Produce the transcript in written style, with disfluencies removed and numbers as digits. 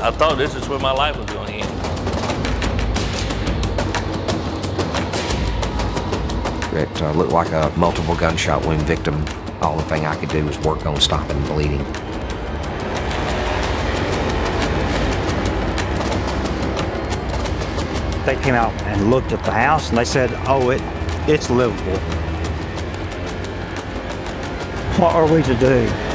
I thought this is where my life was going to end. It looked like a multiple gunshot wound victim. All the thing I could do was work on stopping the bleeding. They came out and looked at the house and they said, oh, it's livable. What are we to do?